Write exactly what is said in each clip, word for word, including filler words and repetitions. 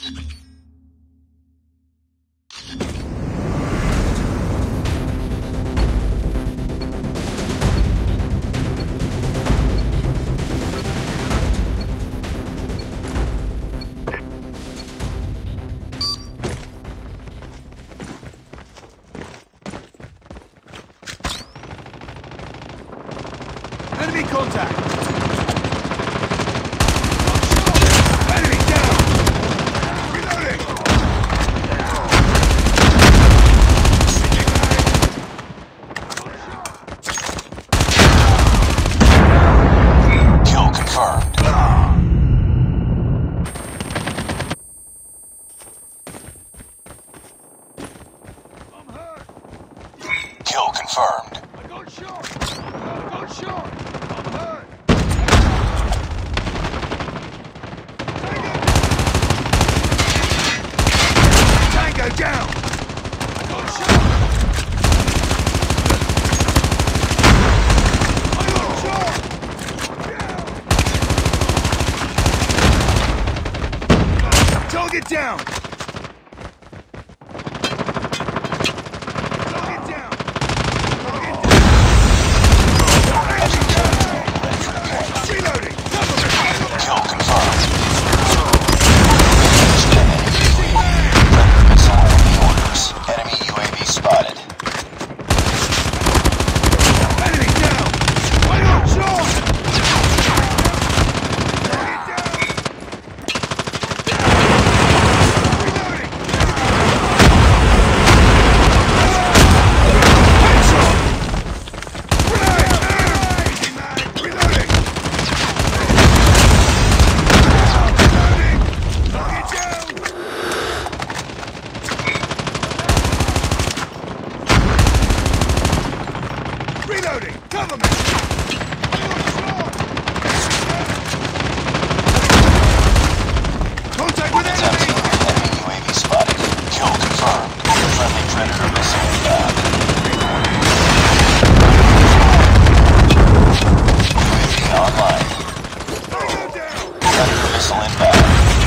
Enemy contact! Enemy down! Reloading! Kill confirmed. I'm hurt! Kill confirmed. I got shot! I got shot! I'm hurt! Tango down! I got shot! I got shot! Down! Target down! Target down! Reloading! Kill confirmed. Enemy U A V spotted. Enemy down! I got shot! Target down! Reloading! Headshot! Grenade! Easy man! Reloading! Reloading! Target down! Reloading! Cover me! Contact with It's enemy! empty. Enemy U A V spotted. Kill confirmed. Friendly Predator missile inbound. U A V online. Tango down! Predator missile inbound.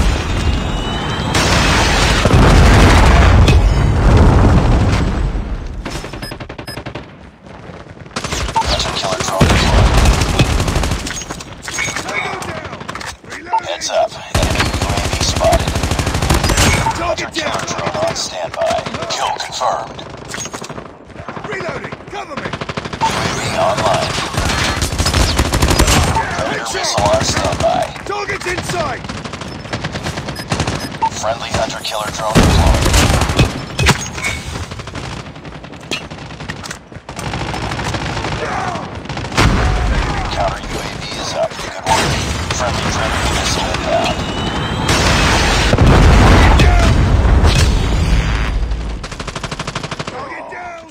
Hunter killer drone deployed. Tango down! Reloading! Heads up. Enemy U A V spotted. Hunter Target killer down! drone on standby. Kill confirmed. Reloading! Cover me! U A V online. Predator missile on standby. Target's in sight! Friendly hunter killer drone deployed. Counter U A V is up. Good work. Friendly Predator missile inbound. Target down!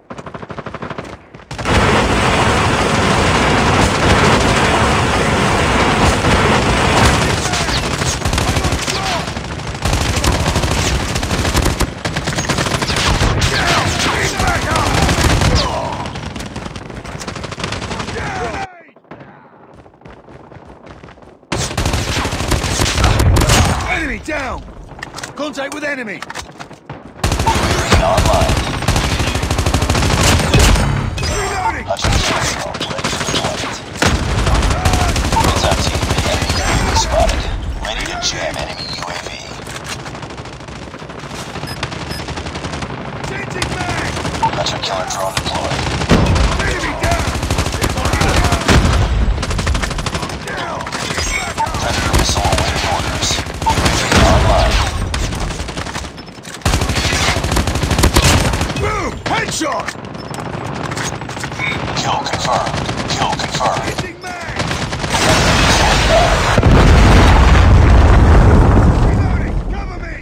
Enemy down! Contact with enemy! U A V online. Reloading! Hunter killer drone ready for deployment. It's empty. Enemy U A V spotted. Ready to jam enemy U A V. Changing mag! Hunter killer drone deployed. Enemy down! Down! Predator missile awaiting orders. U A V online. Boom! Headshot! Kill confirmed. Kill confirmed. Changing mag! Missile inbound. Reloading! Cover me!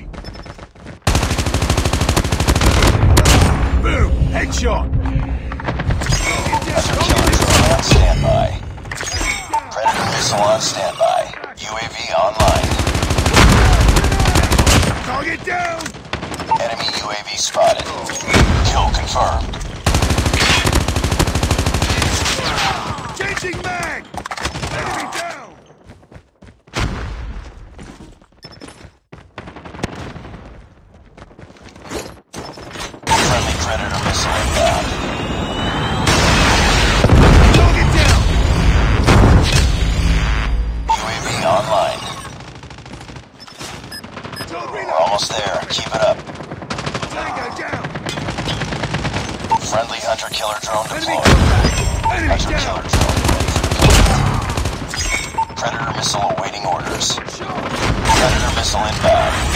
Boom! Headshot! Hunter killer drone on standby. Predator missile on standby. U A V online. Target down! Enemy U A V spotted. Kill confirmed. Changing mag! Enemy down! Predator missile inbound. Target down! U A V online. We're almost there. Keep it up. Tango down! Friendly hunter-killer drone Enemy deployed. contact! Enemy Hunter-killer down! drone ready for deployment. Predator missile awaiting orders. Shot! Predator missile inbound.